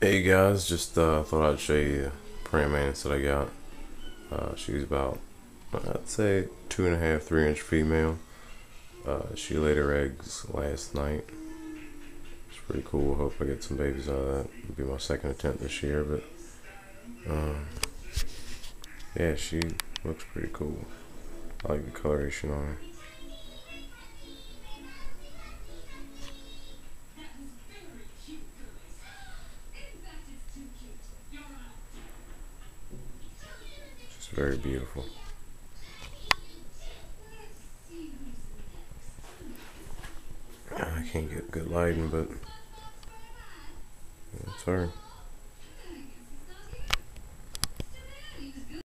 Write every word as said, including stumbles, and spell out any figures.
Hey guys, just uh, thought I'd show you the Preying Mantis that I got. Uh, she's about, I'd say, two and a half, three inch female. Uh, she laid her eggs last night. It's pretty cool. Hope I get some babies out of that. It'll be my second attempt this year, but um, yeah, she looks pretty cool. I like the coloration on her. She's very beautiful. I can't get good lighting, but it's her.